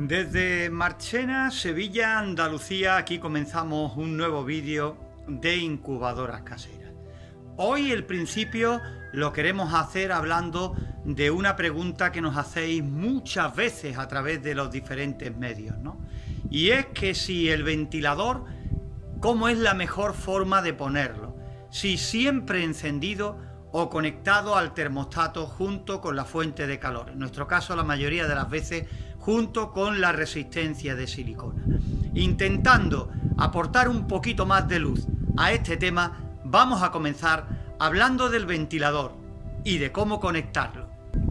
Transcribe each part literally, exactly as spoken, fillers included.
Desde Marchena, Sevilla, Andalucía, aquí comenzamos un nuevo vídeo de incubadoras caseras. Hoy el principio lo queremos hacer hablando de una pregunta que nos hacéis muchas veces a través de los diferentes medios, ¿no? Y es que si el ventilador, ¿cómo es la mejor forma de ponerlo? Si siempre encendido o conectado al termostato junto con la fuente de calor. En nuestro caso, la mayoría de las veces junto con la resistencia de silicona. Intentando aportar un poquito más de luz a este tema, vamos a comenzar hablando del ventilador y de cómo conectarlo.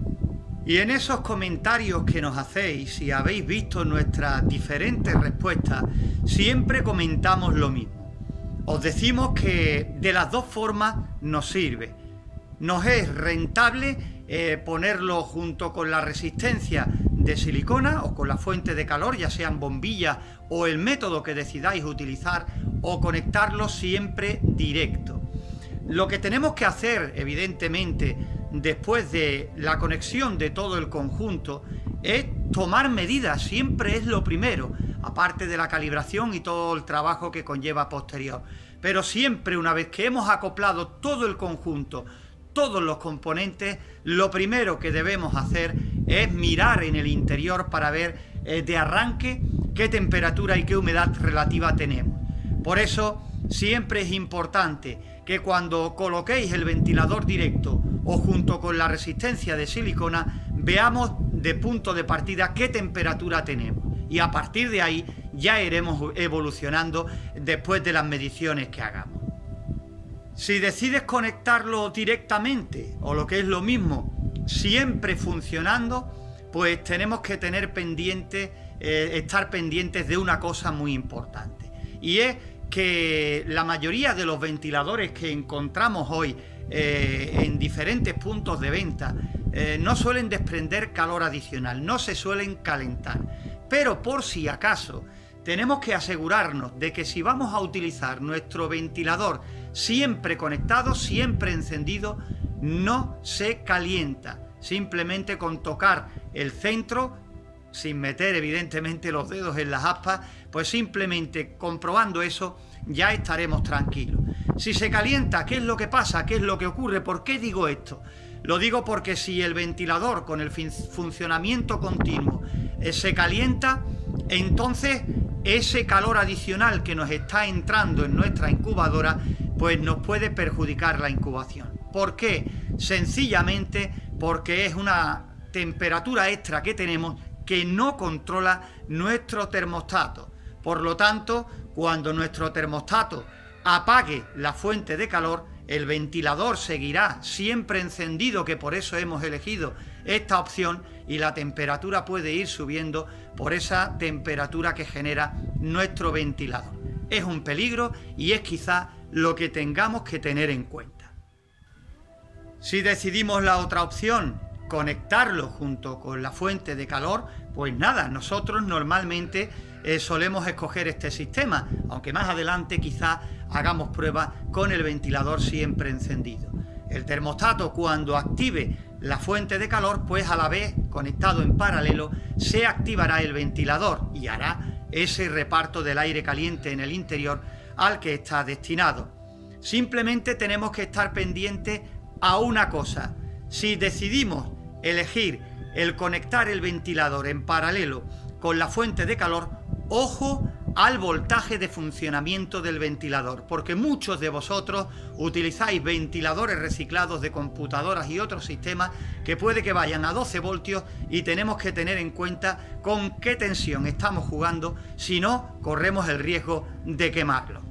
Y en esos comentarios que nos hacéis, si habéis visto nuestras diferentes respuestas, siempre comentamos lo mismo. Os decimos que de las dos formas nos sirve. Nos es rentable eh, ponerlo junto con la resistencia de silicona o con la fuente de calor, ya sean bombillas o el método que decidáis utilizar, o conectarlo siempre directo. Lo que tenemos que hacer, evidentemente, después de la conexión de todo el conjunto, es tomar medidas, siempre es lo primero, aparte de la calibración y todo el trabajo que conlleva posterior. Pero siempre, una vez que hemos acoplado todo el conjunto, todos los componentes, lo primero que debemos hacer es mirar en el interior para ver eh, de arranque qué temperatura y qué humedad relativa tenemos. Por eso siempre es importante que cuando coloquéis el ventilador directo o junto con la resistencia de silicona, veamos de punto de partida qué temperatura tenemos, y a partir de ahí ya iremos evolucionando después de las mediciones que hagamos. Si decides conectarlo directamente, o lo que es lo mismo, siempre funcionando, pues tenemos que tener pendiente, eh, estar pendientes de una cosa muy importante, y es que la mayoría de los ventiladores que encontramos hoy eh, en diferentes puntos de venta eh, no suelen desprender calor adicional, no se suelen calentar, pero por si acaso tenemos que asegurarnos de que si vamos a utilizar nuestro ventilador siempre conectado, siempre encendido, no se calienta. Simplemente con tocar el centro, sin meter evidentemente los dedos en las aspas, pues simplemente comprobando eso ya estaremos tranquilos. Si se calienta, ¿qué es lo que pasa? ¿Qué es lo que ocurre? ¿Por qué digo esto? Lo digo porque si el ventilador con el funcionamiento continuo eh, se calienta, entonces ese calor adicional que nos está entrando en nuestra incubadora pues nos puede perjudicar la incubación. ¿Por qué? Sencillamente porque es una temperatura extra que tenemos que no controla nuestro termostato. Por lo tanto, cuando nuestro termostato apague la fuente de calor, el ventilador seguirá siempre encendido, que por eso hemos elegido esta opción, y la temperatura puede ir subiendo por esa temperatura que genera nuestro ventilador. Es un peligro y es quizá lo que tengamos que tener en cuenta. Si decidimos la otra opción, conectarlo junto con la fuente de calor, pues nada, nosotros normalmente eh, solemos escoger este sistema, aunque más adelante quizá hagamos pruebas con el ventilador siempre encendido. El termostato, cuando active la fuente de calor, pues a la vez, conectado en paralelo, se activará el ventilador y hará ese reparto del aire caliente en el interior al que está destinado. Simplemente tenemos que estar pendientes a una cosa: si decidimos elegir el conectar el ventilador en paralelo con la fuente de calor, ojo al voltaje de funcionamiento del ventilador, porque muchos de vosotros utilizáis ventiladores reciclados de computadoras y otros sistemas que puede que vayan a doce voltios, y tenemos que tener en cuenta con qué tensión estamos jugando, si no corremos el riesgo de quemarlo.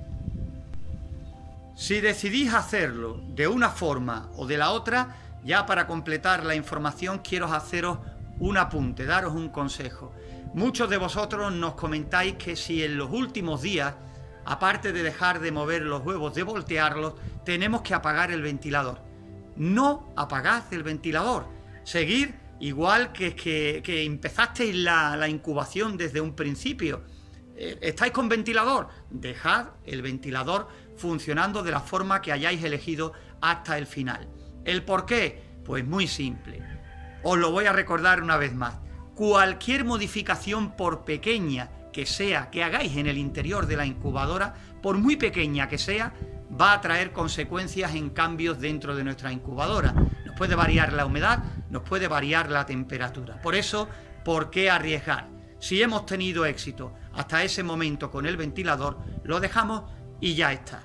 Si decidís hacerlo de una forma o de la otra, ya para completar la información quiero haceros un apunte, daros un consejo. Muchos de vosotros nos comentáis que si en los últimos días, aparte de dejar de mover los huevos, de voltearlos, tenemos que apagar el ventilador. No apagad el ventilador. Seguir igual que, que, que empezasteis la, la incubación desde un principio. ¿Estáis con ventilador? Dejad el ventilador funcionando de la forma que hayáis elegido hasta el final. ¿El por qué? Pues muy simple. Os lo voy a recordar una vez más. cualquier modificación, por pequeña que sea, que hagáis en el interior de la incubadora, por muy pequeña que sea, va a traer consecuencias en cambios dentro de nuestra incubadora. Nos puede variar la humedad, nos puede variar la temperatura. Por eso, ¿por qué arriesgar? Si hemos tenido éxito hasta ese momento con el ventilador, lo dejamos y ya está.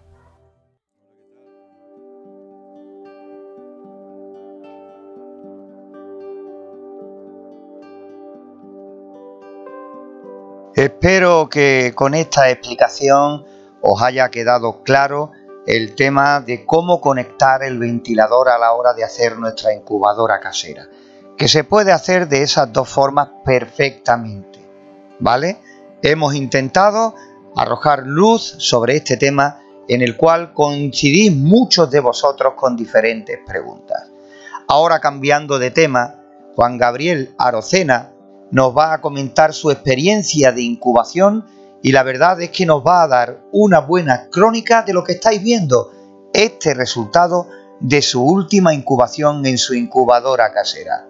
Espero que con esta explicación os haya quedado claro el tema de cómo conectar el ventilador a la hora de hacer nuestra incubadora casera, que se puede hacer de esas dos formas perfectamente, ¿vale? Hemos intentado arrojar luz sobre este tema en el cual coincidís muchos de vosotros con diferentes preguntas. Ahora, cambiando de tema, Juan Gabriel Arocena nos va a comentar su experiencia de incubación y la verdad es que nos va a dar una buena crónica de lo que estáis viendo, este resultado de su última incubación en su incubadora casera.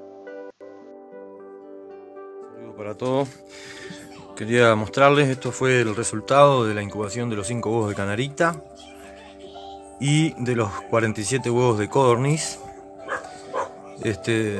Saludos para todos. Quería mostrarles, esto fue el resultado de la incubación de los cinco huevos de canarita y de los cuarenta y siete huevos de codorniz. Este,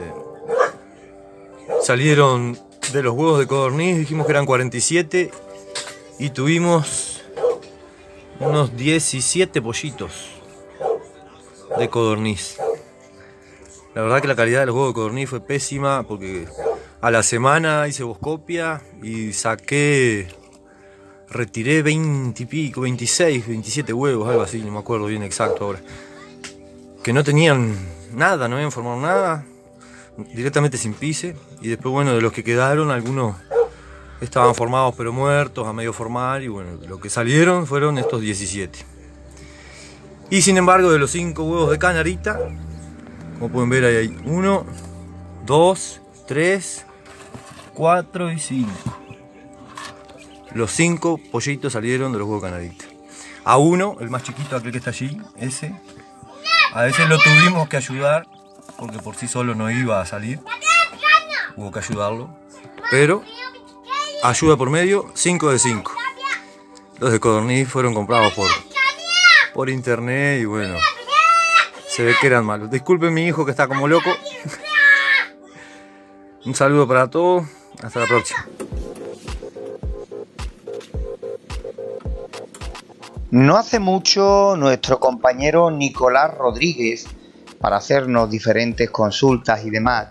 salieron de los huevos de codorniz, dijimos que eran cuarenta y siete y tuvimos unos diecisiete pollitos de codorniz. La verdad que la calidad de los huevos de codorniz fue pésima porque a la semana hice boscopia y saqué, retiré veinte y pico, veintiséis, veintisiete huevos, algo así, no me acuerdo bien exacto ahora. Que no tenían nada, no habían formado nada, directamente sin pise. Y después, bueno, de los que quedaron, algunos estaban formados pero muertos, a medio formar. Y bueno, lo que salieron fueron estos diecisiete. Y sin embargo, de los cinco huevos de canarita, como pueden ver, ahí hay uno, dos, tres, cuatro y cinco. Los cinco pollitos salieron de los huevos de canarita. A uno, el más chiquito, aquel que está allí, ese, a ese lo tuvimos que ayudar porque por sí solo no iba a salir. Hubo que ayudarlo. Pero, ayuda por medio, cinco de cinco. Los de codorniz fueron comprados por, por internet y bueno, se ve que eran malos. Disculpen mi hijo que está como loco. Un saludo para todos. Hasta la próxima. No hace mucho nuestro compañero Nicolás Rodríguez, para hacernos diferentes consultas y demás,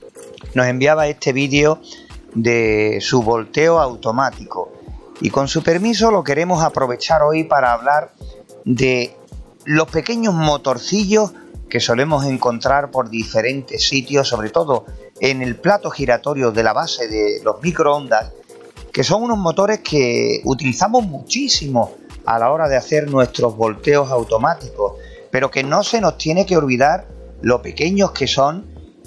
nos enviaba este vídeo de su volteo automático y con su permiso lo queremos aprovechar hoy para hablar de los pequeños motorcillos que solemos encontrar por diferentes sitios, sobre todo en el plato giratorio de la base de los microondas, que son unos motores que utilizamos muchísimo a la hora de hacer nuestros volteos automáticos, pero que no se nos tiene que olvidar lo pequeños que son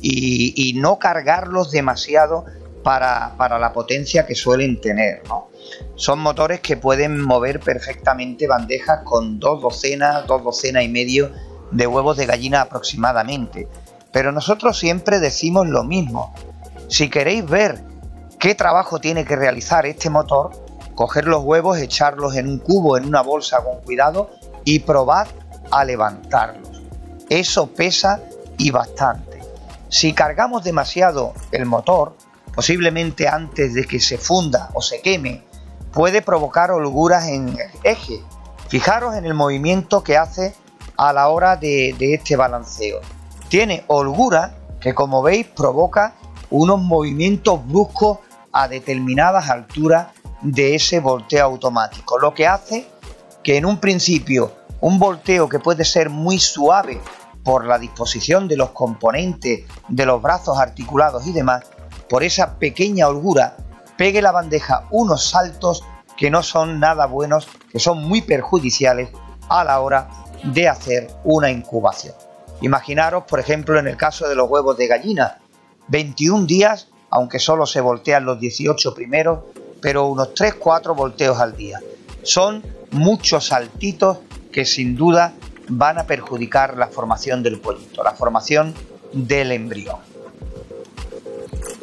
y, y no cargarlos demasiado para, para la potencia que suelen tener, ¿no? Son motores que pueden mover perfectamente bandejas con dos docenas, dos docenas y medio de huevos de gallina aproximadamente. Pero nosotros siempre decimos lo mismo. Si queréis ver qué trabajo tiene que realizar este motor, coger los huevos, echarlos en un cubo, en una bolsa con cuidado y probad a levantarlos. Eso pesa y bastante. Si cargamos demasiado el motor, posiblemente antes de que se funda o se queme, puede provocar holguras en el eje. Fijaros en el movimiento que hace a la hora de, de este balanceo. Tiene holgura que, como veis, provoca unos movimientos bruscos a determinadas alturas de ese volteo automático, lo que hace que en un principio un volteo que puede ser muy suave por la disposición de los componentes de los brazos articulados y demás, por esa pequeña holgura pegue la bandeja unos saltos que no son nada buenos, que son muy perjudiciales a la hora de hacer una incubación. Imaginaros, por ejemplo, en el caso de los huevos de gallina, veintiún días, aunque solo se voltean los dieciocho primeros, pero unos tres cuatro volteos al día. Son muchos saltitos que sin duda van a perjudicar la formación del pollito, la formación del embrión.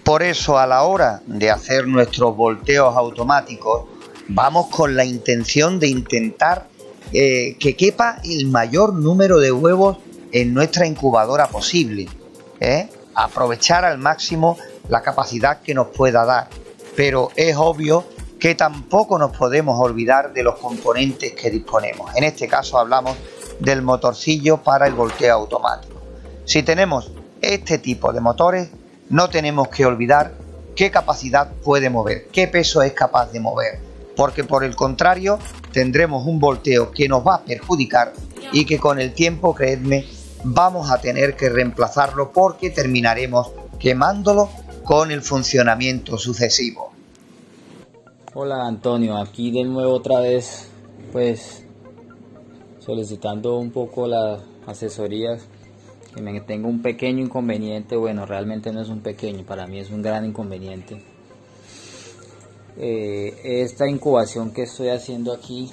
Por eso, a la hora de hacer nuestros volteos automáticos, vamos con la intención de intentar eh, que quepa el mayor número de huevos en nuestra incubadora posible, ¿eh? Aprovechar al máximo la capacidad que nos pueda dar, pero es obvio que tampoco nos podemos olvidar de los componentes que disponemos. En este caso hablamos del motorcillo para el volteo automático. Si tenemos este tipo de motores, no tenemos que olvidar qué capacidad puede mover, qué peso es capaz de mover, porque por el contrario tendremos un volteo que nos va a perjudicar y que con el tiempo, creedme, vamos a tener que reemplazarlo porque terminaremos quemándolo con el funcionamiento sucesivo. Hola Antonio, aquí de nuevo otra vez, pues solicitando un poco las asesorías, que me tengo un pequeño inconveniente. Bueno, realmente no es un pequeño, para mí es un gran inconveniente. Eh, esta incubación que estoy haciendo aquí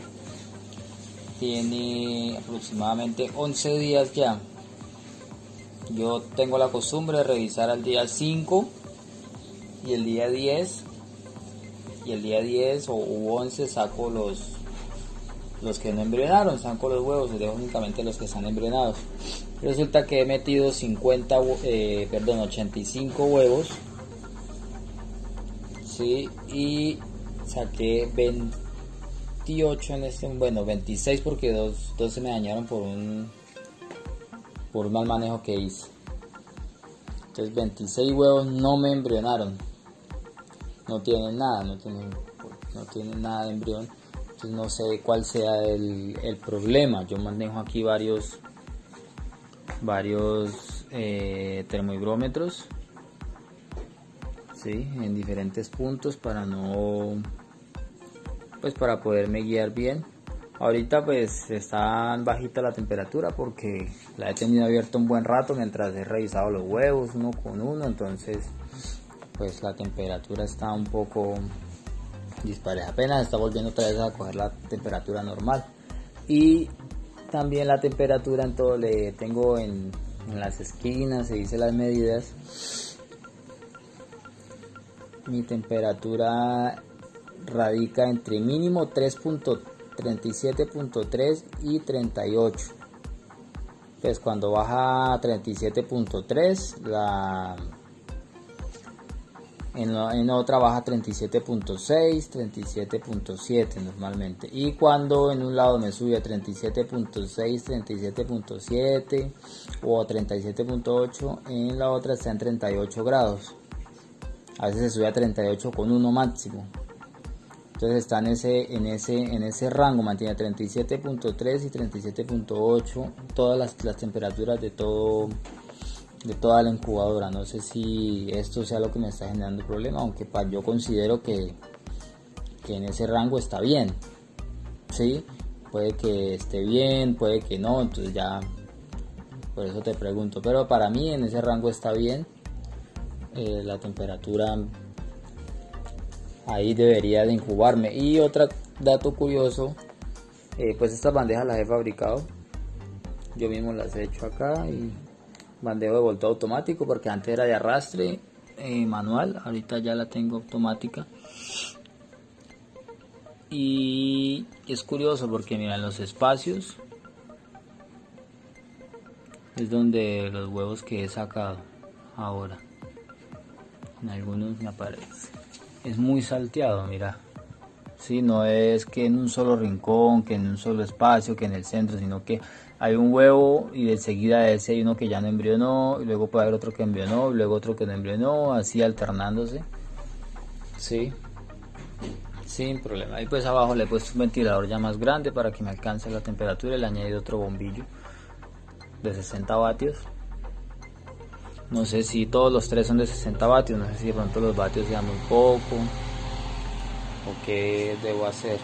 tiene aproximadamente once días ya. Yo tengo la costumbre de revisar al día cinco y el día diez, y el día diez o once saco los los que no embrionaron, saco los huevos y dejo únicamente los que están embrionados. Resulta que he metido cincuenta, eh, perdón, ochenta y cinco huevos, sí, y saqué veintiocho en este, bueno, veintiséis porque dos, dos se me dañaron por un por un mal manejo que hice. Entonces veintiséis huevos no me embrionaron, no tienen nada, no tienen, no tienen nada de embrión. Entonces no sé cuál sea el, el problema. Yo manejo aquí varios varios eh, termohigrómetros, sí, en diferentes puntos para no, pues para poderme guiar bien. Ahorita pues está bajita la temperatura porque la he tenido abierta un buen rato mientras he revisado los huevos uno con uno, entonces pues la temperatura está un poco dispareja, apenas está volviendo otra vez a coger la temperatura normal. Y también la temperatura en todo le tengo en, en las esquinas, se hice las medidas. Mi temperatura radica entre mínimo tres punto treinta y siete punto tres y treinta y ocho. Pues cuando baja a treinta y siete punto tres, la en, la, en otra baja treinta y siete punto seis, treinta y siete punto siete normalmente. Y cuando en un lado me sube a treinta y siete punto seis, treinta y siete punto siete o treinta y siete punto ocho, en la otra está en treinta y ocho grados. A veces se sube a treinta y ocho con uno máximo. Entonces está en ese, en ese, en ese rango, mantiene treinta y siete punto tres y treinta y siete punto ocho, todas las, las temperaturas de todo, de toda la incubadora. No sé si esto sea lo que me está generando problema, aunque yo considero que, que en ese rango está bien, ¿sí? Puede que esté bien, puede que no, entonces ya, por eso te pregunto, pero para mí en ese rango está bien. Eh, la temperatura ahí debería de incubarme. Y otro dato curioso, eh, pues estas bandejas las he fabricado, yo mismo las he hecho acá, y bandeja de volteo automático, porque antes era de arrastre eh, manual, ahorita ya la tengo automática. Y es curioso porque mira, en los espacios es donde los huevos que he sacado ahora, en algunos me aparece, es muy salteado, mira, sí, no es que en un solo rincón, que en un solo espacio, que en el centro, sino que hay un huevo y de seguida de ese hay uno que ya no embrionó, y luego puede haber otro que embrionó, y luego otro que no embrionó, así alternándose, sí, sin problema. Y pues abajo le he puesto un ventilador ya más grande para que me alcance la temperatura, y le he añadido otro bombillo de sesenta vatios. No sé si todos los tres son de sesenta vatios, no sé si de pronto los vatios sean muy poco o qué debo hacer.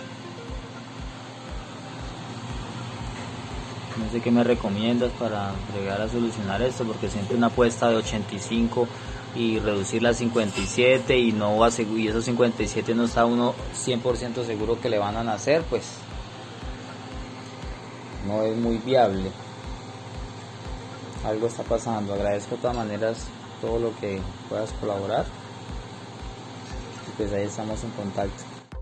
No sé qué me recomiendas para llegar a solucionar esto, porque siempre una apuesta de ochenta y cinco y reducirla a cincuenta y siete, y no va a y esos cincuenta y siete no está uno cien por ciento seguro que le van a nacer, pues no es muy viable. Algo está pasando. Agradezco de todas maneras todo lo que puedas colaborar. Y pues ahí estamos en contacto.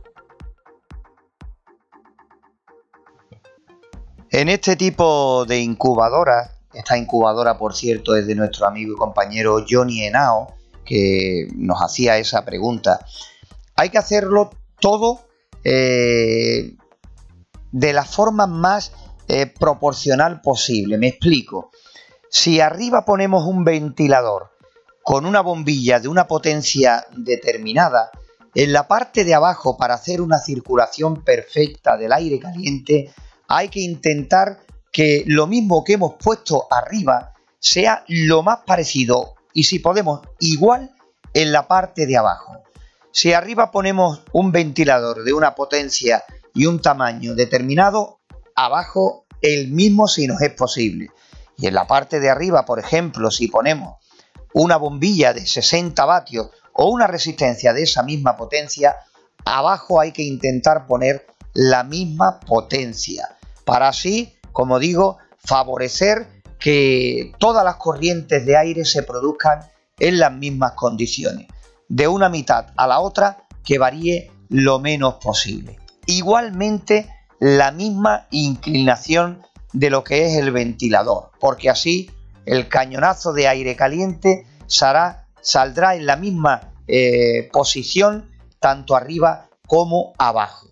En este tipo de incubadoras, esta incubadora por cierto es de nuestro amigo y compañero Johnny Henao, que nos hacía esa pregunta, hay que hacerlo todo eh, de la forma más eh, proporcional posible. Me explico. Si arriba ponemos un ventilador con una bombilla de una potencia determinada, en la parte de abajo, para hacer una circulación perfecta del aire caliente, hay que intentar que lo mismo que hemos puesto arriba sea lo más parecido y, si podemos, igual en la parte de abajo. Si arriba ponemos un ventilador de una potencia y un tamaño determinado, abajo el mismo si nos es posible. Y en la parte de arriba, por ejemplo, si ponemos una bombilla de sesenta vatios o una resistencia de esa misma potencia, abajo hay que intentar poner la misma potencia, para así, como digo, favorecer que todas las corrientes de aire se produzcan en las mismas condiciones, de una mitad a la otra que varíe lo menos posible. Igualmente la misma inclinación de lo que es el ventilador, porque así el cañonazo de aire caliente saldrá, saldrá en la misma eh, posición tanto arriba como abajo.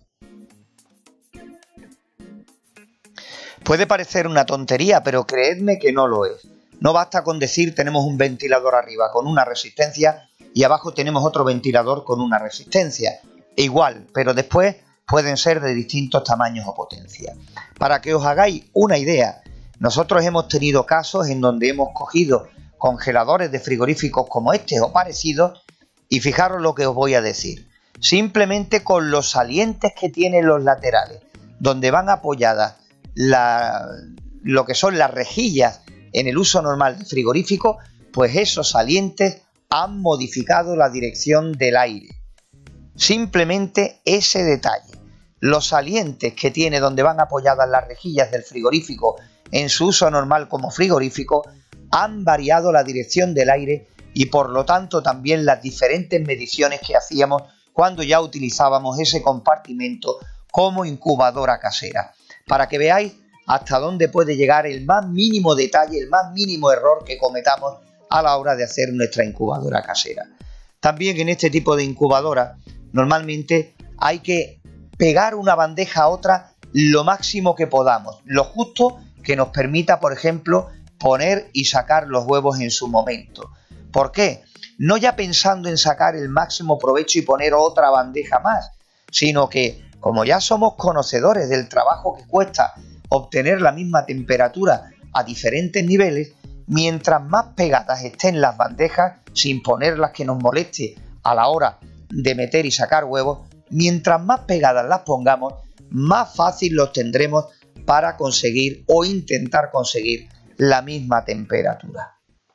Puede parecer una tontería, pero creedme que no lo es. No basta con decir tenemos un ventilador arriba con una resistencia y abajo tenemos otro ventilador con una resistencia. E igual, pero después pueden ser de distintos tamaños o potencias. Para que os hagáis una idea, nosotros hemos tenido casos en donde hemos cogido congeladores de frigoríficos como este o parecidos y fijaros lo que os voy a decir. Simplemente con los salientes que tienen los laterales, donde van apoyadas La, lo que son las rejillas en el uso normal de frigorífico, pues esos salientes han modificado la dirección del aire. Simplemente ese detalle. Los salientes que tiene donde van apoyadas las rejillas del frigorífico en su uso normal como frigorífico han variado la dirección del aire y por lo tanto también las diferentes mediciones que hacíamos cuando ya utilizábamos ese compartimento como incubadora casera. Para que veáis hasta dónde puede llegar el más mínimo detalle, el más mínimo error que cometamos a la hora de hacer nuestra incubadora casera. También en este tipo de incubadora normalmente hay que pegar una bandeja a otra lo máximo que podamos, lo justo que nos permita, por ejemplo, poner y sacar los huevos en su momento. ¿Por qué? No ya pensando en sacar el máximo provecho y poner otra bandeja más, sino que como ya somos conocedores del trabajo que cuesta obtener la misma temperatura a diferentes niveles, mientras más pegadas estén las bandejas, sin ponerlas que nos moleste a la hora de meter y sacar huevos, mientras más pegadas las pongamos, más fácil los tendremos para conseguir o intentar conseguir la misma temperatura.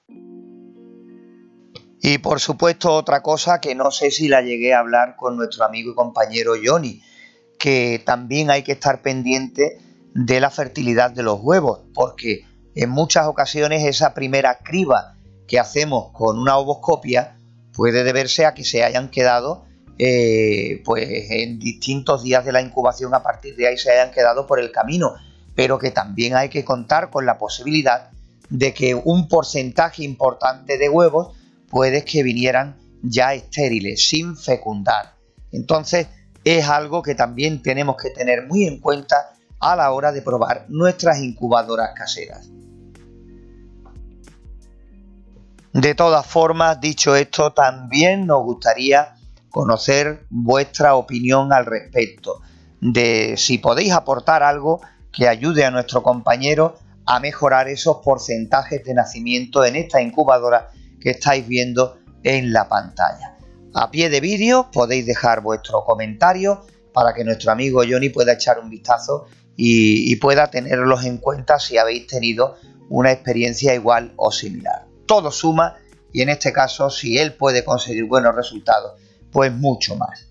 Y por supuesto otra cosa que no sé si la llegué a hablar con nuestro amigo y compañero Johnny, que también hay que estar pendiente de la fertilidad de los huevos, porque en muchas ocasiones esa primera criba que hacemos con una ovoscopia puede deberse a que se hayan quedado eh, pues en distintos días de la incubación, a partir de ahí se hayan quedado por el camino, pero que también hay que contar con la posibilidad de que un porcentaje importante de huevos puede que vinieran ya estériles, sin fecundar. Entonces es algo que también tenemos que tener muy en cuenta a la hora de probar nuestras incubadoras caseras. De todas formas, dicho esto, también nos gustaría conocer vuestra opinión al respecto, de si podéis aportar algo que ayude a nuestro compañero a mejorar esos porcentajes de nacimiento en esta incubadora que estáis viendo en la pantalla. A pie de vídeo podéis dejar vuestro comentario para que nuestro amigo Johnny pueda echar un vistazo y, y pueda tenerlos en cuenta si habéis tenido una experiencia igual o similar. Todo suma y en este caso, si él puede conseguir buenos resultados, pues mucho más.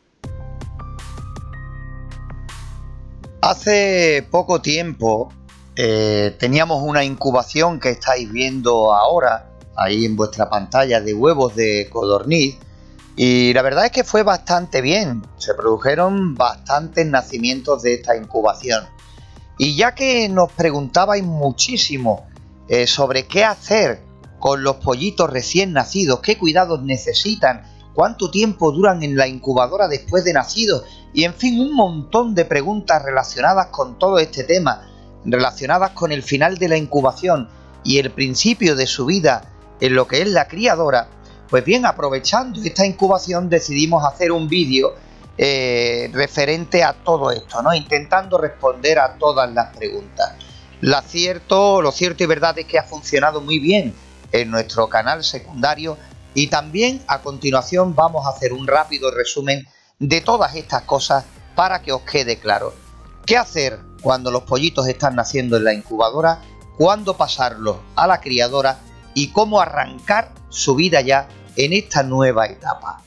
Hace poco tiempo eh, teníamos una incubación que estáis viendo ahora, ahí en vuestra pantalla, de huevos de codorniz. Y la verdad es que fue bastante bien, se produjeron bastantes nacimientos de esta incubación. Y ya que nos preguntabais muchísimo eh, sobre qué hacer con los pollitos recién nacidos, qué cuidados necesitan, cuánto tiempo duran en la incubadora después de nacidos, y en fin, un montón de preguntas relacionadas con todo este tema, relacionadas con el final de la incubación y el principio de su vida en lo que es la criadora, pues bien, aprovechando esta incubación decidimos hacer un vídeo eh, referente a todo esto, ¿no? Intentando responder a todas las preguntas. Lo cierto, lo cierto y verdad es que ha funcionado muy bien en nuestro canal secundario, y también a continuación vamos a hacer un rápido resumen de todas estas cosas para que os quede claro. ¿Qué hacer cuando los pollitos están naciendo en la incubadora? ¿Cuándo pasarlos a la criadora? Y cómo arrancar su vida ya en esta nueva etapa.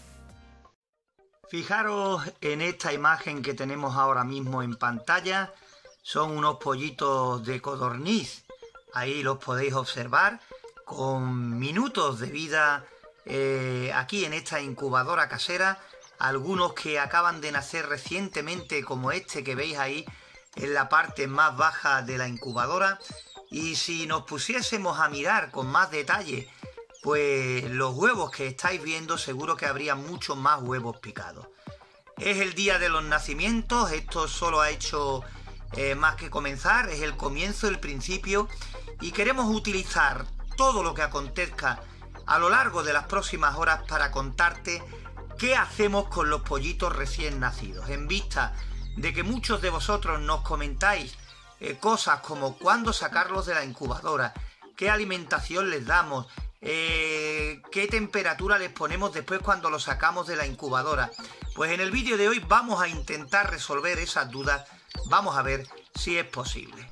Fijaros en esta imagen que tenemos ahora mismo en pantalla. Son unos pollitos de codorniz. Ahí los podéis observar con minutos de vida eh, aquí en esta incubadora casera. Algunos que acaban de nacer recientemente, como este que veis ahí en la parte más baja de la incubadora. Y si nos pusiésemos a mirar con más detalle, pues los huevos que estáis viendo, seguro que habría muchos más huevos picados. Es el día de los nacimientos, esto solo ha hecho eh, más que comenzar, es el comienzo, el principio, y queremos utilizar todo lo que acontezca a lo largo de las próximas horas para contarte qué hacemos con los pollitos recién nacidos, en vista de que muchos de vosotros nos comentáis eh, cosas como cuándo sacarlos de la incubadora, qué alimentación les damos, Eh, qué temperatura les ponemos después cuando los sacamos de la incubadora. Pues en el vídeo de hoy vamos a intentar resolver esas dudas. Vamos a ver si es posible.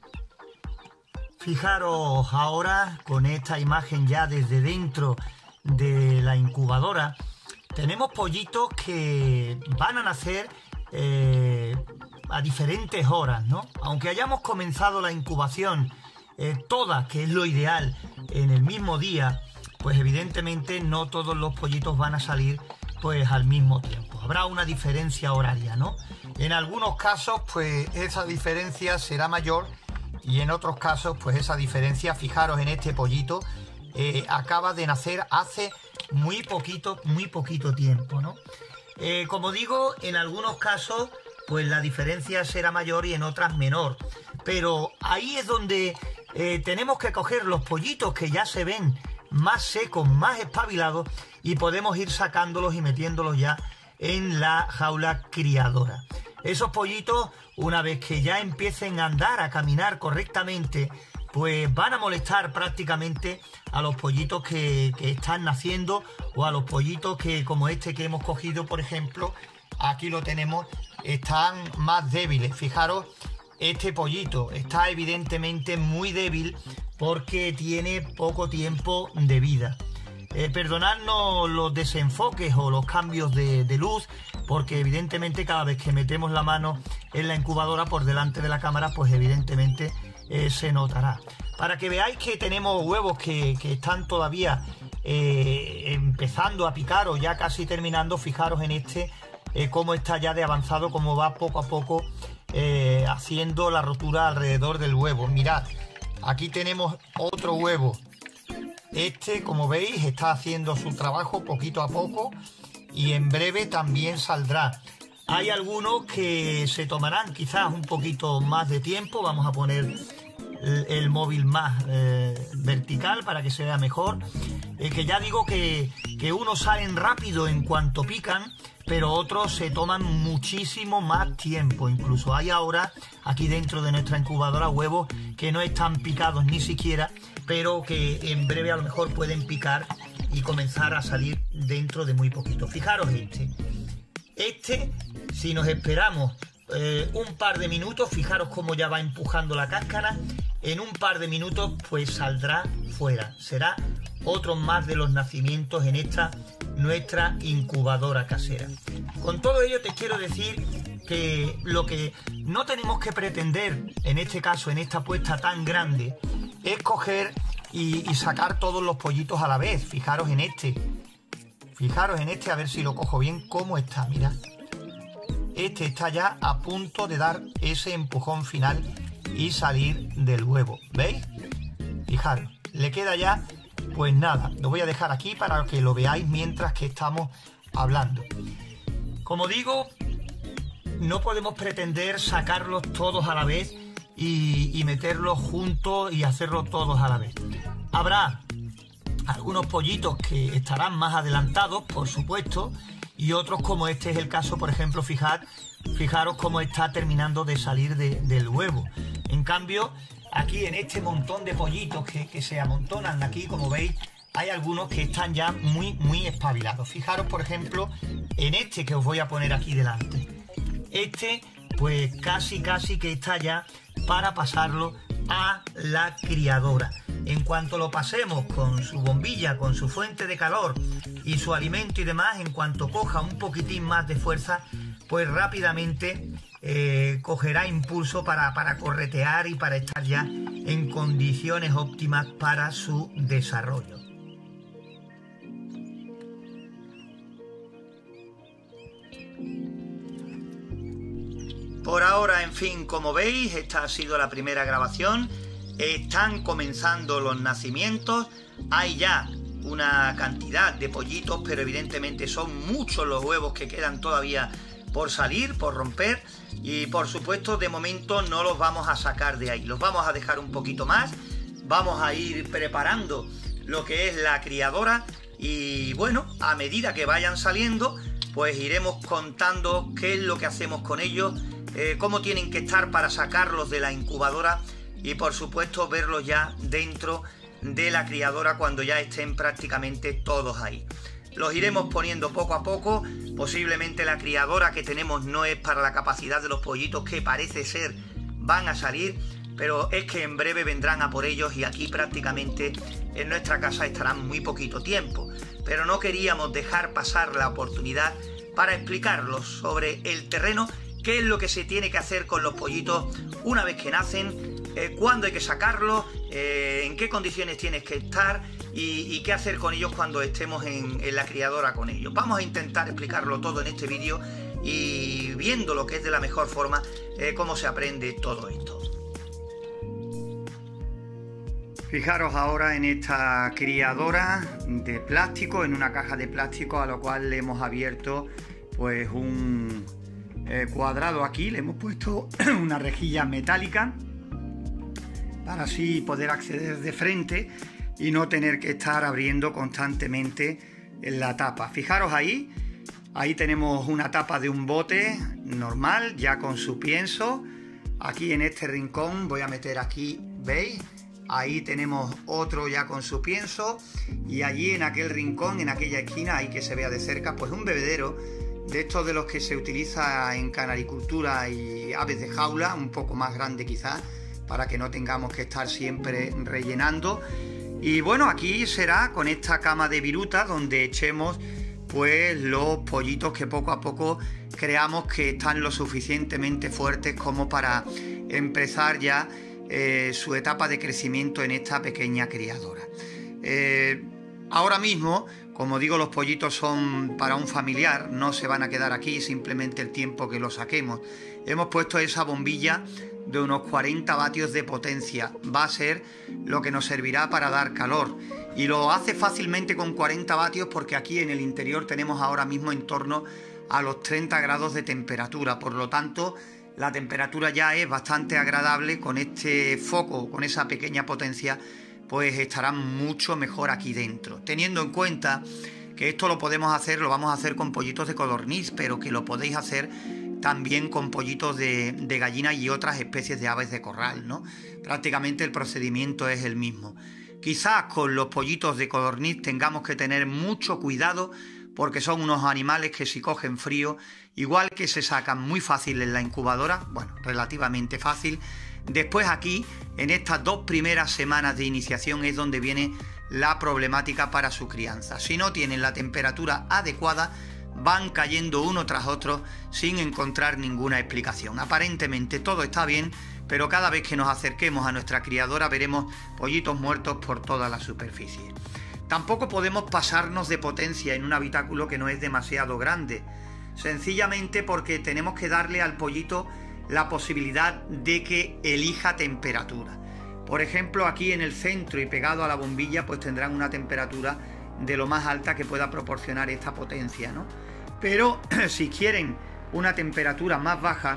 Fijaros ahora con esta imagen ya desde dentro de la incubadora. Tenemos pollitos que van a nacer eh, a diferentes horas, ¿no? Aunque hayamos comenzado la incubación Eh, todas, que es lo ideal, en el mismo día, pues evidentemente no todos los pollitos van a salir pues al mismo tiempo. Habrá una diferencia horaria, ¿no? En algunos casos pues esa diferencia será mayor, y en otros casos pues esa diferencia, fijaros en este pollito, eh, acaba de nacer hace muy poquito, muy poquito tiempo, ¿no? Eh, como digo, en algunos casos pues la diferencia será mayor y en otras menor, pero ahí es donde Eh, tenemos que coger los pollitos que ya se ven más secos, más espabilados, y podemos ir sacándolos y metiéndolos ya en la jaula criadora. Esos pollitos, una vez que ya empiecen a andar, a caminar correctamente, pues van a molestar prácticamente a los pollitos que, que están naciendo, o a los pollitos que, como este que hemos cogido, por ejemplo, aquí lo tenemos, están más débiles. Fijaros, este pollito está evidentemente muy débil porque tiene poco tiempo de vida. Eh, perdonadnos los desenfoques o los cambios de, de luz, porque evidentemente cada vez que metemos la mano en la incubadora por delante de la cámara, pues evidentemente eh, se notará. Para que veáis que tenemos huevos que, que están todavía eh, empezando a picar o ya casi terminando, fijaros en este, eh, cómo está ya de avanzado, cómo va poco a poco Eh, haciendo la rotura alrededor del huevo. Mirad, aquí tenemos otro huevo. Este, como veis, está haciendo su trabajo poquito a poco y en breve también saldrá. Hay algunos que se tomarán quizás un poquito más de tiempo. Vamos a poner el, el móvil más eh, vertical para que se vea mejor. Eh, que ya digo que, que unos salen rápido en cuanto pican, pero otros se toman muchísimo más tiempo. Incluso hay ahora aquí dentro de nuestra incubadora huevos que no están picados ni siquiera, pero que en breve a lo mejor pueden picar y comenzar a salir dentro de muy poquito. Fijaros este. Este, si nos esperamos eh, un par de minutos, fijaros cómo ya va empujando la cáscara, en un par de minutos pues saldrá fuera. Será otro más de los nacimientos en esta nuestra incubadora casera. Con todo ello te quiero decir que lo que no tenemos que pretender, en este caso, en esta puesta tan grande, es coger y, y sacar todos los pollitos a la vez. Fijaros en este. Fijaros en este, a ver si lo cojo bien, cómo está, mirad. Este está ya a punto de dar ese empujón final y salir del huevo, ¿veis? Fijaros, le queda ya, pues nada, lo voy a dejar aquí para que lo veáis mientras que estamos hablando. Como digo, no podemos pretender sacarlos todos a la vez y, y meterlos juntos y hacerlos todos a la vez. Habrá algunos pollitos que estarán más adelantados, por supuesto, y otros, como este es el caso, por ejemplo, fijad, fijaros cómo está terminando de salir de, del huevo. En cambio, aquí en este montón de pollitos que, que se amontonan aquí, como veis, hay algunos que están ya muy, muy espabilados. Fijaros, por ejemplo, en este que os voy a poner aquí delante. Este, pues casi, casi que está ya para pasarlo a la criadora. En cuanto lo pasemos con su bombilla, con su fuente de calor y su alimento y demás, en cuanto coja un poquitín más de fuerza, pues rápidamente eh, cogerá impulso para, para corretear y para estar ya en condiciones óptimas para su desarrollo. Por ahora, en fin, como veis, esta ha sido la primera grabación. Están comenzando los nacimientos. Hay ya una cantidad de pollitos, pero evidentemente son muchos los huevos que quedan todavía por salir, por romper. Y por supuesto, de momento no los vamos a sacar de ahí. Los vamos a dejar un poquito más. Vamos a ir preparando lo que es la criadora. Y bueno, a medida que vayan saliendo, pues iremos contando qué es lo que hacemos con ellos, eh, cómo tienen que estar para sacarlos de la incubadora y por supuesto verlos ya dentro de la criadora cuando ya estén prácticamente todos ahí. Los iremos poniendo poco a poco. Posiblemente la criadora que tenemos no es para la capacidad de los pollitos que parece ser van a salir, pero es que en breve vendrán a por ellos y aquí prácticamente en nuestra casa estarán muy poquito tiempo. Pero no queríamos dejar pasar la oportunidad para explicarlos sobre el terreno, qué es lo que se tiene que hacer con los pollitos una vez que nacen, eh, cuándo hay que sacarlos, eh, en qué condiciones tienes que estar y, y qué hacer con ellos cuando estemos en, en la criadora con ellos. Vamos a intentar explicarlo todo en este vídeo y viendo lo que es de la mejor forma, eh, cómo se aprende todo esto. Fijaros ahora en esta criadora de plástico, en una caja de plástico a lo cual le hemos abierto pues un eh, cuadrado aquí, le hemos puesto una rejilla metálica para así poder acceder de frente y no tener que estar abriendo constantemente en la tapa. Fijaros ahí, ahí tenemos una tapa de un bote normal ya con su pienso. Aquí en este rincón voy a meter aquí, ¿veis? Ahí tenemos otro ya con su pienso y allí en aquel rincón, en aquella esquina, ahí que se vea de cerca, pues un bebedero de estos de los que se utiliza en canaricultura y aves de jaula, un poco más grande quizás, para que no tengamos que estar siempre rellenando. Y bueno, aquí será con esta cama de viruta donde echemos pues los pollitos que poco a poco creamos que están lo suficientemente fuertes como para empezar ya Eh, su etapa de crecimiento en esta pequeña criadora. Eh, ahora mismo, como digo, los pollitos son para un familiar, no se van a quedar aquí simplemente el tiempo que los saquemos. Hemos puesto esa bombilla de unos cuarenta vatios de potencia, va a ser lo que nos servirá para dar calor y lo hace fácilmente con cuarenta vatios porque aquí en el interior tenemos ahora mismo en torno a los treinta grados de temperatura, por lo tanto la temperatura ya es bastante agradable. Con este foco, con esa pequeña potencia, pues estará mucho mejor aquí dentro. Teniendo en cuenta que esto lo podemos hacer, lo vamos a hacer con pollitos de codorniz, pero que lo podéis hacer también con pollitos de, de gallina y otras especies de aves de corral, ¿no? Prácticamente el procedimiento es el mismo. Quizás con los pollitos de codorniz tengamos que tener mucho cuidado porque son unos animales que si cogen frío, igual que se sacan muy fácil en la incubadora, bueno, relativamente fácil, después aquí, en estas dos primeras semanas de iniciación es donde viene la problemática para su crianza. Si no tienen la temperatura adecuada, van cayendo uno tras otro sin encontrar ninguna explicación. Aparentemente todo está bien, pero cada vez que nos acerquemos a nuestra criadora veremos pollitos muertos por toda la superficie. Tampoco podemos pasarnos de potencia en un habitáculo que no es demasiado grande, sencillamente porque tenemos que darle al pollito la posibilidad de que elija temperatura. Por ejemplo, aquí en el centro y pegado a la bombilla, pues tendrán una temperatura de lo más alta que pueda proporcionar esta potencia, ¿no? Pero si quieren una temperatura más baja,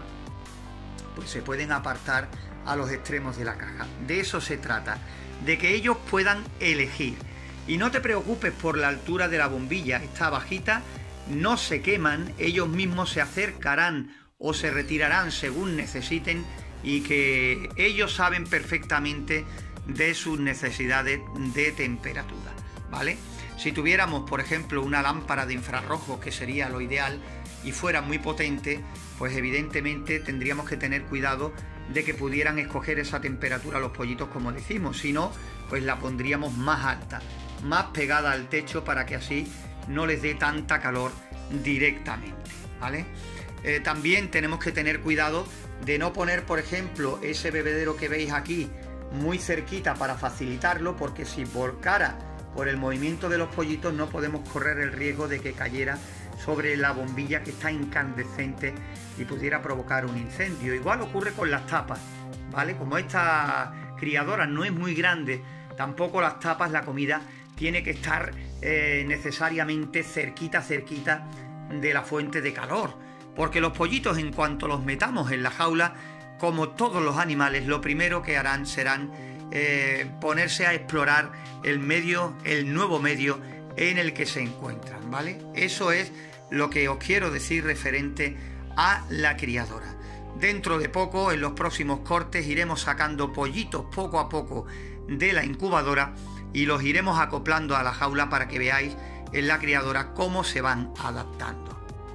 pues se pueden apartar a los extremos de la caja. De eso se trata, de que ellos puedan elegir. Y no te preocupes por la altura de la bombilla, está bajita, no se queman, ellos mismos se acercarán o se retirarán según necesiten, y que ellos saben perfectamente de sus necesidades de temperatura, ¿vale? Si tuviéramos, por ejemplo, una lámpara de infrarrojo, que sería lo ideal, y fuera muy potente, pues evidentemente tendríamos que tener cuidado de que pudieran escoger esa temperatura los pollitos como decimos, si no, pues la pondríamos más alta, más pegada al techo, para que así no les dé tanta calor directamente, ¿vale? Eh, también tenemos que tener cuidado de no poner, por ejemplo, ese bebedero que veis aquí muy cerquita para facilitarlo, porque si volcara por el movimiento de los pollitos no podemos correr el riesgo de que cayera sobre la bombilla, que está incandescente, y pudiera provocar un incendio. Igual ocurre con las tapas, ¿vale? Como esta criadora no es muy grande, tampoco las tapas, la comida tiene que estar eh, necesariamente cerquita, cerquita de la fuente de calor, porque los pollitos, en cuanto los metamos en la jaula, como todos los animales, lo primero que harán serán eh, ponerse a explorar el medio, el nuevo medio en el que se encuentran, ¿vale? Eso es lo que os quiero decir referente a la criadora. Dentro de poco, en los próximos cortes, iremos sacando pollitos poco a poco de la incubadora y los iremos acoplando a la jaula para que veáis en la criadora cómo se van adaptando.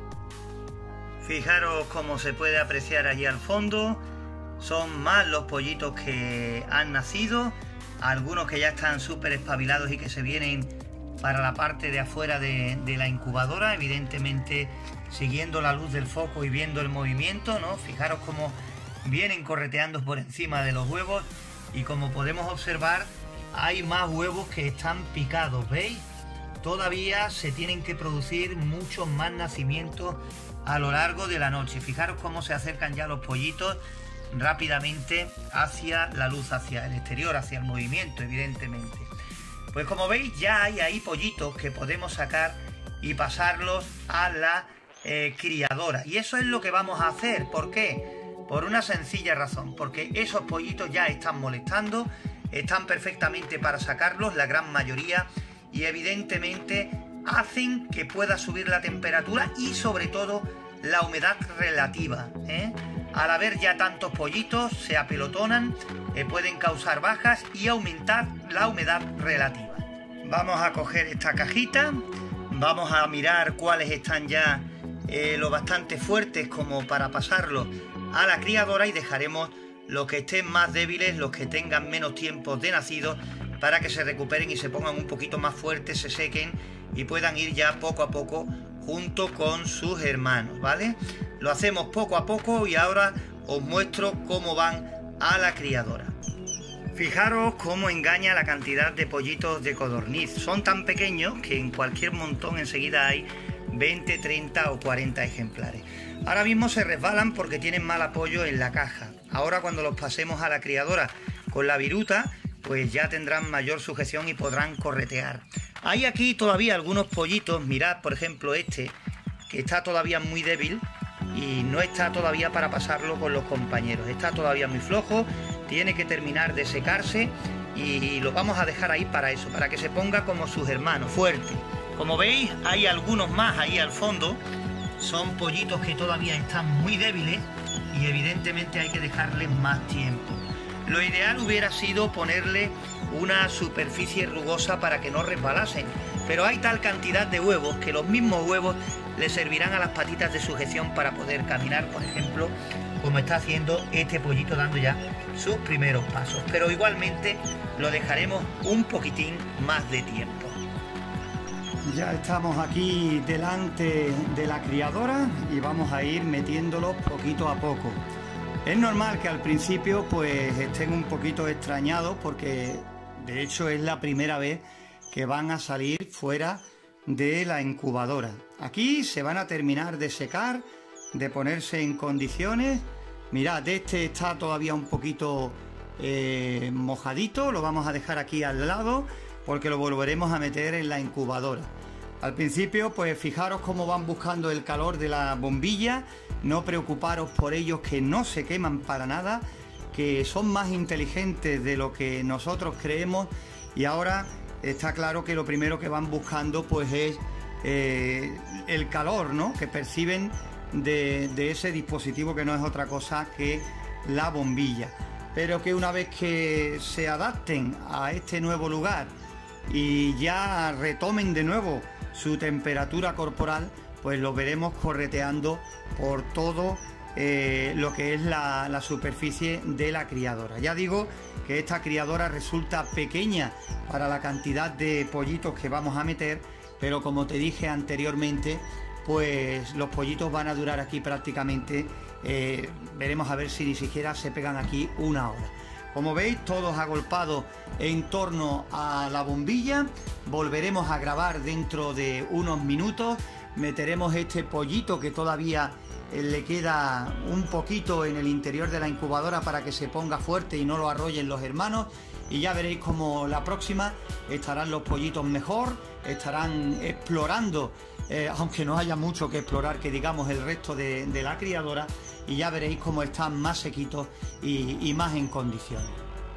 Fijaros cómo se puede apreciar allí al fondo. Son más los pollitos que han nacido, algunos que ya están súper espabilados y que se vienen para la parte de afuera de, de la incubadora, evidentemente siguiendo la luz del foco y viendo el movimiento, ¿no? Fijaros cómo vienen correteando por encima de los huevos, y como podemos observar hay más huevos que están picados, ¿veis? Todavía se tienen que producir muchos más nacimientos a lo largo de la noche. Fijaros cómo se acercan ya los pollitos rápidamente hacia la luz, hacia el exterior, hacia el movimiento, evidentemente. Pues como veis, ya hay ahí pollitos que podemos sacar y pasarlos a la eh, criadora. Y eso es lo que vamos a hacer. ¿Por qué? Por una sencilla razón, porque esos pollitos ya están molestando, están perfectamente para sacarlos, la gran mayoría, y evidentemente hacen que pueda subir la temperatura y sobre todo la humedad relativa, ¿eh? Al haber ya tantos pollitos se apelotonan, eh, pueden causar bajas y aumentar la humedad relativa. Vamos a coger esta cajita, vamos a mirar cuáles están ya eh, lo bastante fuertes como para pasarlos a la criadora, y dejaremos los que estén más débiles, los que tengan menos tiempo de nacido, para que se recuperen y se pongan un poquito más fuertes, se sequen y puedan ir ya poco a poco junto con sus hermanos, ¿vale? Lo hacemos poco a poco y ahora os muestro cómo van a la criadora. Fijaros cómo engaña la cantidad de pollitos de codorniz. Son tan pequeños que en cualquier montón enseguida hay veinte, treinta o cuarenta ejemplares. Ahora mismo se resbalan porque tienen mal apoyo en la caja. Ahora, cuando los pasemos a la criadora con la viruta, pues ya tendrán mayor sujeción y podrán corretear. Hay aquí todavía algunos pollitos, mirad por ejemplo este, que está todavía muy débil y no está todavía para pasarlo con los compañeros. Está todavía muy flojo, tiene que terminar de secarse y lo vamos a dejar ahí para eso, para que se ponga como sus hermanos, fuerte. Como veis, hay algunos más ahí al fondo, son pollitos que todavía están muy débiles y evidentemente hay que dejarles más tiempo. Lo ideal hubiera sido ponerle una superficie rugosa para que no resbalasen, pero hay tal cantidad de huevos que los mismos huevos le servirán a las patitas de sujeción para poder caminar, por ejemplo, como está haciendo este pollito dando ya sus primeros pasos. Pero igualmente lo dejaremos un poquitín más de tiempo. Ya estamos aquí delante de la criadora y vamos a ir metiéndolos poquito a poco. Es normal que al principio pues estén un poquito extrañados porque de hecho es la primera vez que van a salir fuera de la incubadora. Aquí se van a terminar de secar, de ponerse en condiciones. Mirad, este está todavía un poquito eh, mojadito, lo vamos a dejar aquí al lado porque lo volveremos a meter en la incubadora. Al principio, pues fijaros cómo van buscando el calor de la bombilla, no preocuparos por ellos que no se queman para nada, que son más inteligentes de lo que nosotros creemos y ahora está claro que lo primero que van buscando pues es eh, el calor, ¿no?, que perciben de, de ese dispositivo que no es otra cosa que la bombilla, pero que una vez que se adapten a este nuevo lugar y ya retomen de nuevo su temperatura corporal, pues lo veremos correteando por todo eh, lo que es la, la superficie de la criadora. Ya digo que esta criadora resulta pequeña para la cantidad de pollitos que vamos a meter, pero como te dije anteriormente, pues los pollitos van a durar aquí prácticamente, eh, veremos a ver si ni siquiera se pegan aquí una hora. Como veis, todos agolpados en torno a la bombilla. Volveremos a grabar dentro de unos minutos. Meteremos este pollito que todavía eh, le queda un poquito en el interior de la incubadora para que se ponga fuerte y no lo arrollen los hermanos. Y ya veréis como la próxima estarán los pollitos mejor, estarán explorando, eh, aunque no haya mucho que explorar, que digamos, el resto de, de la criadora. Y ya veréis cómo están más sequitos y, y más en condiciones.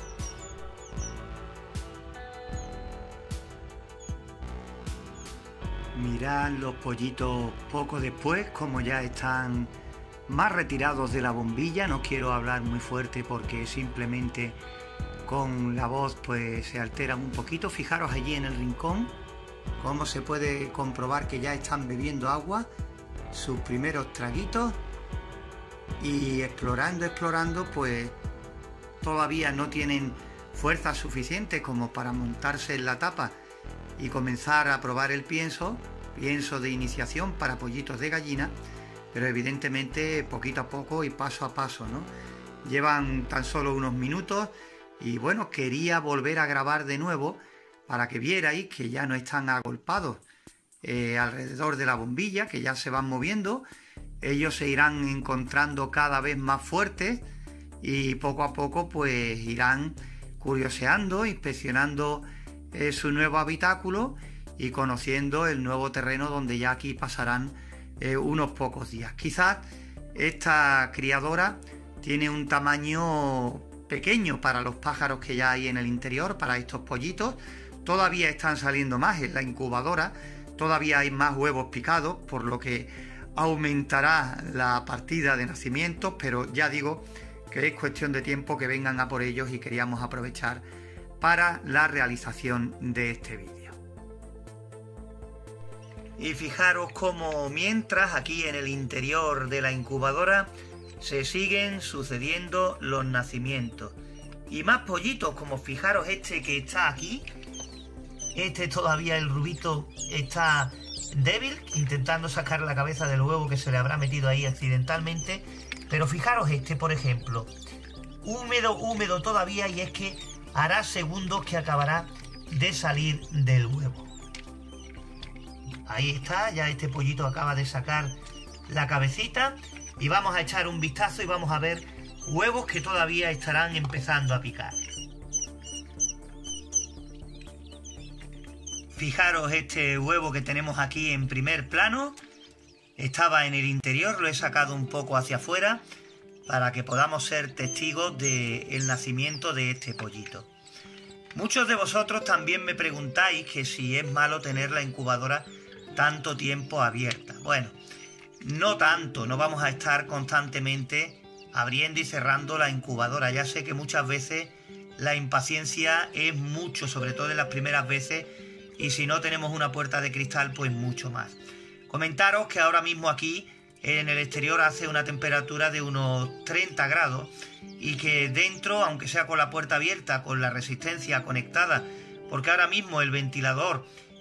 Mirad los pollitos poco después, como ya están más retirados de la bombilla. No quiero hablar muy fuerte porque simplemente con la voz pues se alteran un poquito. Fijaros allí en el rincón cómo se puede comprobar que ya están bebiendo agua, sus primeros traguitos. Y explorando, explorando, pues todavía no tienen fuerza suficiente como para montarse en la tapa y comenzar a probar el pienso, pienso de iniciación para pollitos de gallina, pero evidentemente poquito a poco y paso a paso, ¿no? Llevan tan solo unos minutos y bueno, quería volver a grabar de nuevo para que vierais que ya no están agolpados eh, alrededor de la bombilla, que ya se van moviendo. Ellos se irán encontrando cada vez más fuertes y poco a poco pues irán curioseando, inspeccionando eh, su nuevo habitáculo y conociendo el nuevo terreno donde ya aquí pasarán eh, unos pocos días. Quizás esta criadora tiene un tamaño pequeño para los pájaros que ya hay en el interior, para estos pollitos. Todavía están saliendo más en la incubadora, todavía hay más huevos picados, por lo que aumentará la partida de nacimientos, pero ya digo que es cuestión de tiempo que vengan a por ellos y queríamos aprovechar para la realización de este vídeo. Y fijaros cómo mientras aquí en el interior de la incubadora se siguen sucediendo los nacimientos y más pollitos, como fijaros este que está aquí. Este todavía, el rubito, está débil, intentando sacar la cabeza del huevo que se le habrá metido ahí accidentalmente. Pero fijaros este, por ejemplo, húmedo, húmedo todavía, y es que hará segundos que acabará de salir del huevo. Ahí está, ya este pollito acaba de sacar la cabecita y vamos a echar un vistazo y vamos a ver huevos que todavía estarán empezando a picar. Fijaros este huevo que tenemos aquí en primer plano. Estaba en el interior, lo he sacado un poco hacia afuera para que podamos ser testigos del nacimiento de este pollito. Muchos de vosotros también me preguntáis que si es malo tener la incubadora tanto tiempo abierta. Bueno, no tanto, no vamos a estar constantemente abriendo y cerrando la incubadora. Ya sé que muchas veces la impaciencia es mucho, sobre todo en las primeras veces, y si no tenemos una puerta de cristal, pues mucho más. Comentaros que ahora mismo aquí en el exterior hace una temperatura de unos treinta grados y que dentro, aunque sea con la puerta abierta, con la resistencia conectada, porque ahora mismo el ventilador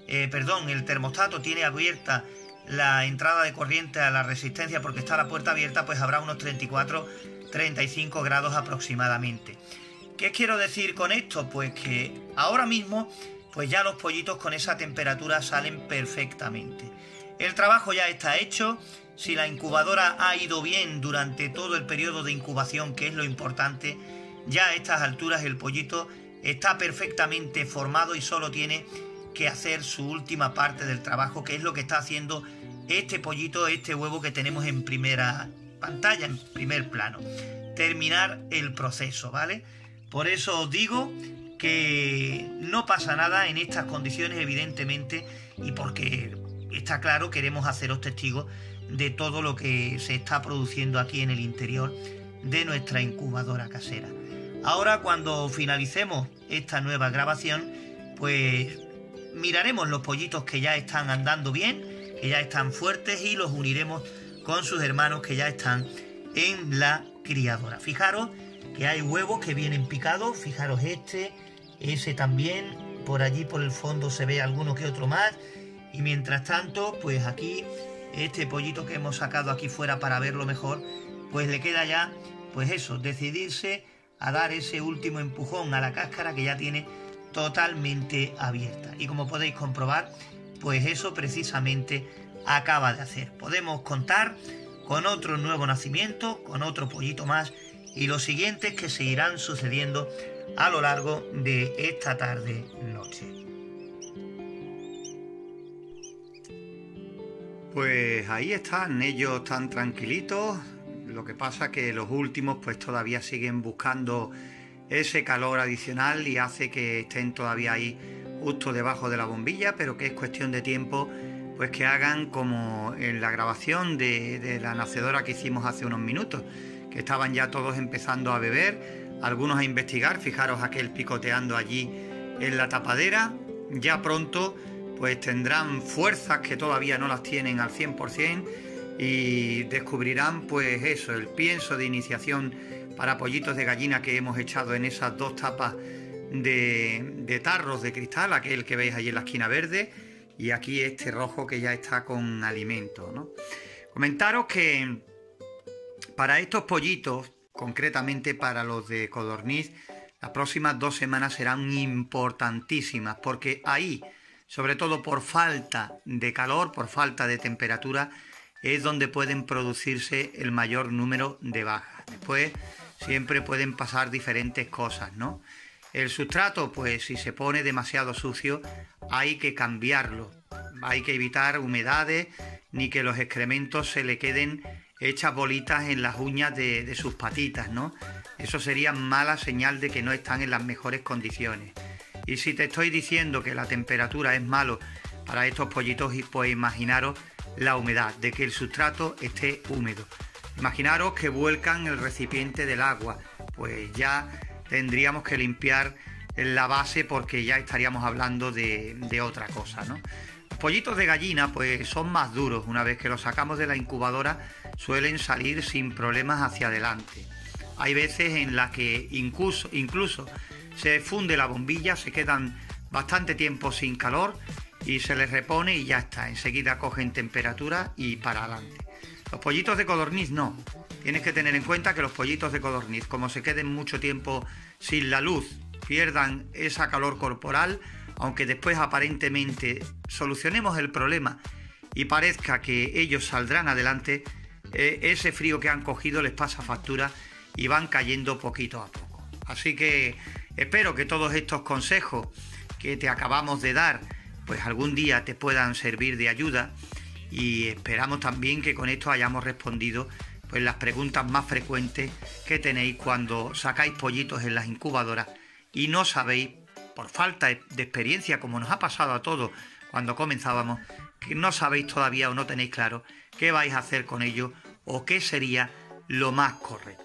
eh, perdón, el termostato tiene abierta la entrada de corriente a la resistencia porque está la puerta abierta, pues habrá unos treinta y cuatro treinta y cinco grados aproximadamente. ¿Qué quiero decir con esto? Pues que ahora mismo pues ya los pollitos con esa temperatura salen perfectamente. El trabajo ya está hecho. Si la incubadora ha ido bien durante todo el periodo de incubación, que es lo importante, ya a estas alturas el pollito está perfectamente formado y solo tiene que hacer su última parte del trabajo, que es lo que está haciendo este pollito, este huevo que tenemos en primera pantalla, en primer plano. Terminar el proceso, ¿vale? Por eso os digo que no pasa nada en estas condiciones, evidentemente, y porque está claro, queremos haceros testigos de todo lo que se está produciendo aquí en el interior de nuestra incubadora casera. Ahora, cuando finalicemos esta nueva grabación, pues miraremos los pollitos que ya están andando bien, que ya están fuertes, y los uniremos con sus hermanos que ya están en la criadora. Fijaros que hay huevos que vienen picados, fijaros este, ese también, por allí por el fondo se ve alguno que otro más, y mientras tanto, pues aquí, este pollito que hemos sacado aquí fuera para verlo mejor, pues le queda ya, pues eso, decidirse a dar ese último empujón a la cáscara que ya tiene totalmente abierta. Y como podéis comprobar, pues eso precisamente acaba de hacer. Podemos contar con otro nuevo nacimiento, con otro pollito más, y los siguientes que se irán sucediendo a lo largo de esta tarde-noche. Pues ahí están, ellos tan tranquilitos. Lo que pasa que los últimos pues todavía siguen buscando ese calor adicional y hace que estén todavía ahí justo debajo de la bombilla, pero que es cuestión de tiempo pues que hagan como en la grabación de, de la nacedora que hicimos hace unos minutos, que estaban ya todos empezando a beber, algunos a investigar. Fijaros aquel picoteando allí en la tapadera. Ya pronto pues tendrán fuerzas que todavía no las tienen al cien por cien y descubrirán pues eso, el pienso de iniciación para pollitos de gallina que hemos echado en esas dos tapas de, de tarros de cristal, aquel que veis allí en la esquina verde, y aquí este rojo que ya está con alimento, ¿no? Comentaros que para estos pollitos, concretamente para los de codorniz, las próximas dos semanas serán importantísimas, porque ahí, sobre todo por falta de calor, por falta de temperatura, es donde pueden producirse el mayor número de bajas. Después siempre pueden pasar diferentes cosas, ¿no? El sustrato, pues si se pone demasiado sucio, hay que cambiarlo. Hay que evitar humedades ni que los excrementos se le queden hechas bolitas en las uñas de, de sus patitas, ¿no? Eso sería mala señal de que no están en las mejores condiciones. Y si te estoy diciendo que la temperatura es malo para estos pollitos, pues imaginaros la humedad, de que el sustrato esté húmedo. Imaginaros que vuelcan el recipiente del agua, pues ya tendríamos que limpiar la base porque ya estaríamos hablando de, de otra cosa, ¿no? Los pollitos de gallina pues son más duros. Una vez que los sacamos de la incubadora suelen salir sin problemas hacia adelante. Hay veces en las que incluso, incluso se funde la bombilla, se quedan bastante tiempo sin calor y se les repone y ya está, enseguida cogen temperatura y para adelante. Los pollitos de codorniz no. Tienes que tener en cuenta que los pollitos de codorniz, como se queden mucho tiempo sin la luz, pierdan esa calor corporal, aunque después aparentemente solucionemos el problema y parezca que ellos saldrán adelante, eh, ese frío que han cogido les pasa factura y van cayendo poquito a poco. Así que espero que todos estos consejos que te acabamos de dar pues algún día te puedan servir de ayuda, y esperamos también que con esto hayamos respondido pues las preguntas más frecuentes que tenéis cuando sacáis pollitos en las incubadoras y no sabéis, por falta de experiencia, como nos ha pasado a todos cuando comenzábamos, que no sabéis todavía o no tenéis claro qué vais a hacer con ellos o qué sería lo más correcto.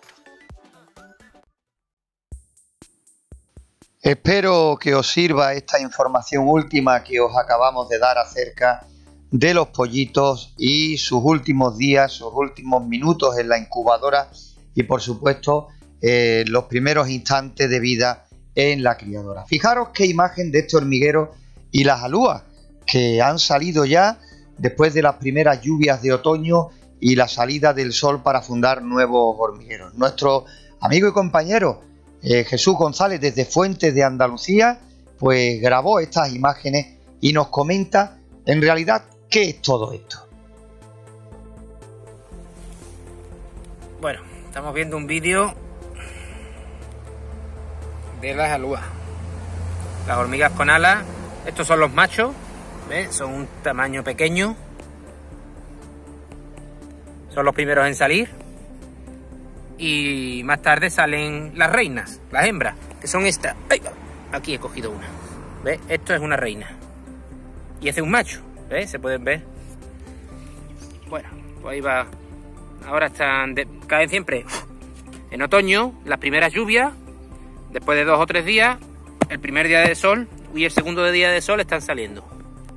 Espero que os sirva esta información última que os acabamos de dar acerca de los pollitos y sus últimos días, sus últimos minutos en la incubadora y por supuesto eh, los primeros instantes de vida en la criadora. Fijaros qué imagen de este hormiguero y las alúas. que han salido ya después de las primeras lluvias de otoño y la salida del sol para fundar nuevos hormigueros. Nuestro amigo y compañero eh, Jesús González, desde Fuentes de Andalucía, pues grabó estas imágenes y nos comenta en realidad qué es todo esto. Bueno, estamos viendo un vídeo de las alúas, las hormigas con alas. Estos son los machos, ¿ves? Son un tamaño pequeño, son los primeros en salir, y más tarde salen las reinas, las hembras, que son estas. ¡Ay! Aquí he cogido una, ¿ves? Esto es una reina y este es un macho, ¿ves? Se pueden ver. Bueno, pues ahí va. Ahora están de... caen siempre en otoño las primeras lluvias. Después de dos o tres días, el primer día de sol y el segundo día de sol están saliendo.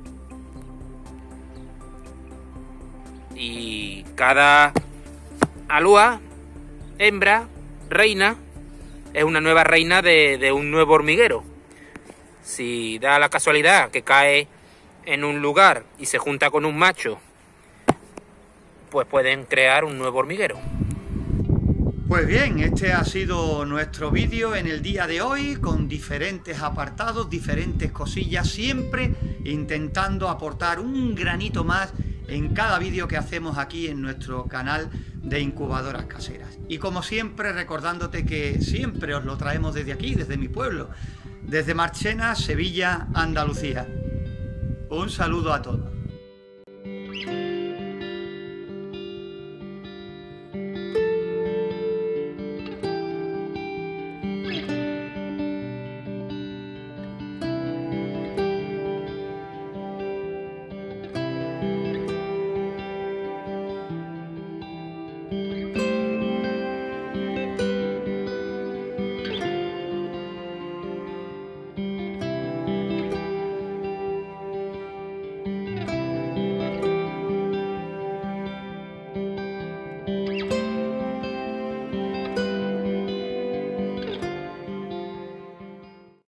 Y cada alúa, hembra, reina, es una nueva reina de, de un nuevo hormiguero. Si da la casualidad que cae en un lugar y se junta con un macho, pues pueden crear un nuevo hormiguero. Pues bien, este ha sido nuestro vídeo en el día de hoy, con diferentes apartados, diferentes cosillas, siempre intentando aportar un granito más en cada vídeo que hacemos aquí en nuestro canal de Incubadoras Caseras. Y como siempre, recordándote que siempre os lo traemos desde aquí, desde mi pueblo, desde Marchena, Sevilla, Andalucía. Un saludo a todos.